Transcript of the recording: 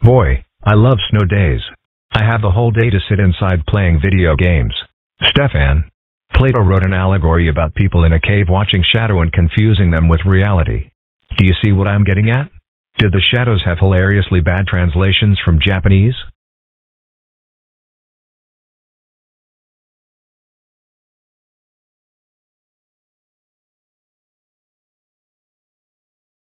Boy, I love snow days. I have the whole day to sit inside playing video games. Stefan. Plato wrote an allegory about people in a cave watching shadow and confusing them with reality. Do you see what I'm getting at? Did the shadows have hilariously bad translations from Japanese?